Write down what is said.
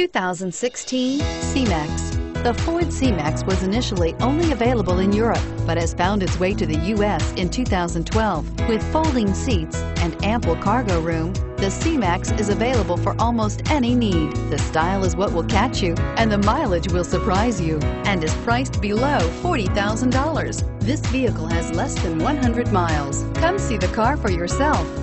2016 C-Max. The Ford C-Max was initially only available in Europe, but has found its way to the U.S. in 2012. With folding seats and ample cargo room, the C-Max is available for almost any need. The style is what will catch you, and the mileage will surprise you, and is priced below $40,000. This vehicle has less than 100 miles. Come see the car for yourself.